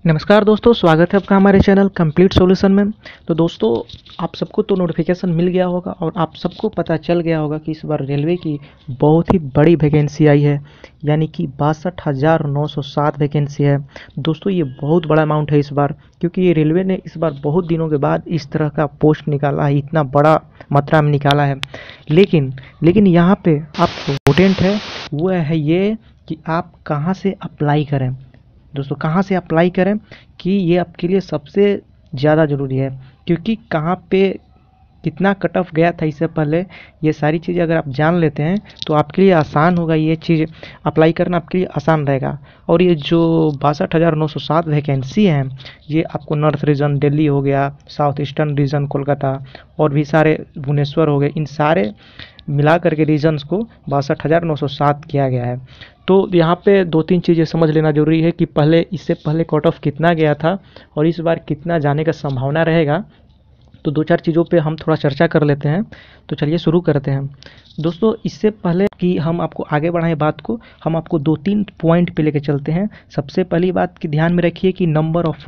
नमस्कार दोस्तों, स्वागत है आपका हमारे चैनल कंप्लीट सॉल्यूशन में। तो दोस्तों, आप सबको तो नोटिफिकेशन मिल गया होगा और आप सबको पता चल गया होगा कि इस बार रेलवे की बहुत ही बड़ी वैकेंसी आई है, यानी कि 62,907 वैकेंसी है। दोस्तों, ये बहुत बड़ा अमाउंट है इस बार, क्योंकि ये रेलवे ने इस बार बहुत दिनों के बाद इस तरह का पोस्ट निकाला है, इतना बड़ा मात्रा में निकाला है। लेकिन लेकिन यहाँ पे आप इम्पोर्टेंट है वो है ये कि आप कहाँ से अप्लाई करें। दोस्तों, कहाँ से अप्लाई करें कि ये आपके लिए सबसे ज़्यादा ज़रूरी है, क्योंकि कहाँ पे कितना कट ऑफ गया था इससे पहले, ये सारी चीज़ें अगर आप जान लेते हैं तो आपके लिए आसान होगा, ये चीज़ अप्लाई करना आपके लिए आसान रहेगा। और ये जो 62,907 वैकेंसी हैं, ये आपको नॉर्थ रीजन दिल्ली हो गया, साउथ ईस्टर्न रीजन कोलकाता और भी सारे भुवनेश्वर हो गए, इन सारे मिला करके रीजन्स को 62,907 किया गया है। तो यहाँ पे दो तीन चीज़ें समझ लेना जरूरी है कि पहले इससे पहले कट ऑफ कितना गया था और इस बार कितना जाने का संभावना रहेगा। तो दो चार चीज़ों पे हम थोड़ा चर्चा कर लेते हैं। तो चलिए शुरू करते हैं। दोस्तों, इससे पहले कि हम आपको आगे बढ़ाएं बात को, हम आपको दो तीन पॉइंट पे लेके चलते हैं। सबसे पहली बात की ध्यान में रखिए कि नंबर ऑफ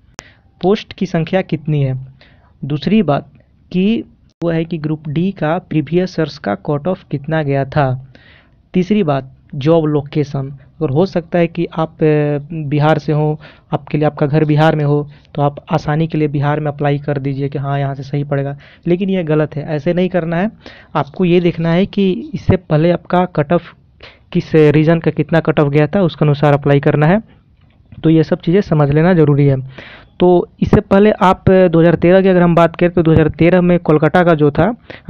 पोस्ट की संख्या कितनी है। दूसरी बात कि वो है कि ग्रुप डी का प्रीवियस ईयर्स का कट ऑफ कितना गया था। तीसरी बात, जॉब लोकेशन, अगर हो सकता है कि आप बिहार से हो, आपके लिए आपका घर बिहार में हो, तो आप आसानी के लिए बिहार में अप्लाई कर दीजिए कि हाँ यहाँ से सही पड़ेगा। लेकिन यह गलत है, ऐसे नहीं करना है। आपको ये देखना है कि इससे पहले आपका कट ऑफ किस रीजन का कितना कट ऑफ गया था, उसके अनुसार अप्लाई करना है। तो ये सब चीज़ें समझ लेना ज़रूरी है। तो इससे पहले आप 2013 की अगर हम बात करें तो 2013 में कोलकाता का जो था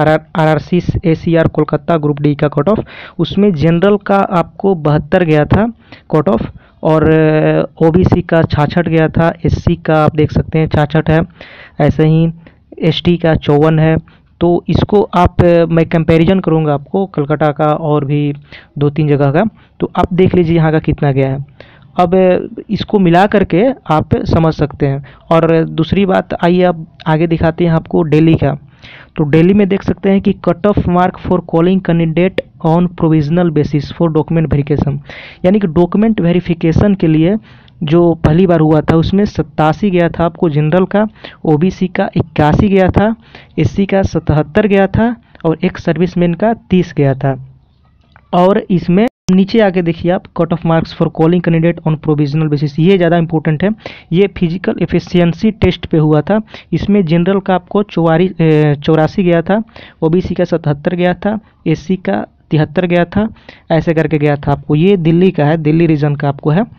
RRC ACR Kolkata group D का कट ऑफ, उसमें जनरल का आपको 72 गया था कट ऑफ, और OBC का 66 गया था, SC का आप देख सकते हैं 66 है, ऐसे ही ST का 54 है। तो इसको आप मैं कंपैरिजन करूँगा आपको कोलकाता का और भी दो तीन जगह का, तो आप देख लीजिए यहाँ का कितना गया है। अब इसको मिला करके आप समझ सकते हैं। और दूसरी बात, आइए अब आगे दिखाते हैं आपको दिल्ली का। तो दिल्ली में देख सकते हैं कि cut off mark for calling candidate on provisional basis for document verification, यानी कि डॉक्यूमेंट वेरिफिकेशन के लिए जो पहली बार हुआ था उसमें 87 गया था आपको जनरल का, OBC का 81 गया था, SC का 77 गया था और एक सर्विसमैन का 30 गया था। और इसमें नीचे आके देखिए आप, cut off marks for calling candidate on provisional basis, ये ज़्यादा इंपॉर्टेंट है। ये फिजिकल एफिशिएंसी टेस्ट पे हुआ था। इसमें जनरल का आपको 84 गया था, OBC का 77 गया था, SC का 73 गया था, ऐसे करके गया था आपको। ये दिल्ली का है, दिल्ली रीजन का आपको है।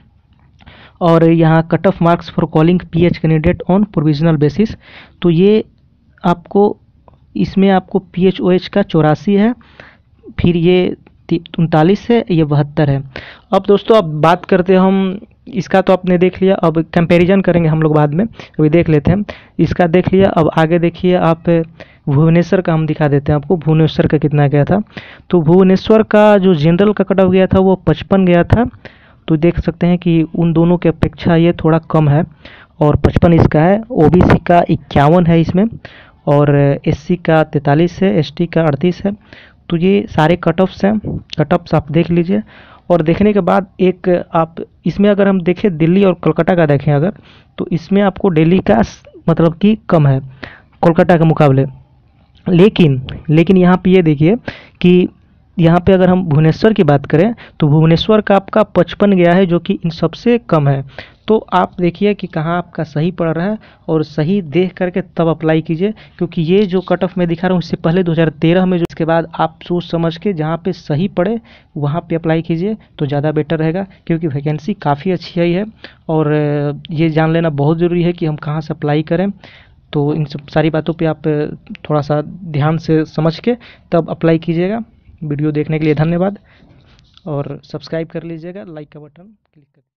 और यहाँ cut off marks for calling PH candidate on provisional basis, तो ये आपको इसमें आपको PHOH का 84 है, फिर ये 39 है, ये 72 है। अब दोस्तों, अब बात करते हैं हम इसका, तो आपने देख लिया, अब कंपैरिजन करेंगे हम लोग बाद में, अभी देख लेते हैं। इसका देख लिया, अब आगे देखिए आप भुवनेश्वर का हम दिखा देते हैं आपको, भुवनेश्वर का कितना गया था। तो भुवनेश्वर का जो जनरल का कट ऑफ गया था वो 55 गया था। तो देख सकते हैं कि उन दोनों की अपेक्षा ये थोड़ा कम है, और 55 इसका है। OBC का 51 है इसमें, और SC का 43 है, ST का 38 है। तो ये सारे कट ऑफ्स हैं, कट ऑफ्स आप देख लीजिए। और देखने के बाद एक आप इसमें अगर हम देखें दिल्ली और कोलकाता का देखें अगर, तो इसमें आपको दिल्ली का मतलब कि कम है कोलकाता के मुकाबले। लेकिन यहाँ पे ये देखिए कि यहाँ पे अगर हम भुवनेश्वर की बात करें तो भुवनेश्वर का आपका 55 गया है, जो कि इन सबसे कम है। तो आप देखिए कि कहाँ आपका सही पड़ रहा है, और सही देख करके तब अप्लाई कीजिए, क्योंकि ये जो कट ऑफ मैं दिखा रहा हूँ इससे पहले 2013 में, जो इसके बाद आप सोच समझ के जहाँ पे सही पड़े वहाँ पे अप्लाई कीजिए तो ज़्यादा बेटर रहेगा, क्योंकि वैकेंसी काफ़ी अच्छी आई है। और ये जान लेना बहुत ज़रूरी है कि हम कहाँ से अप्लाई करें। तो इन सब सारी बातों पे आप थोड़ा सा ध्यान से समझ के तब अप्लाई कीजिएगा। वीडियो देखने के लिए धन्यवाद, और सब्सक्राइब कर लीजिएगा, लाइक का बटन क्लिक कर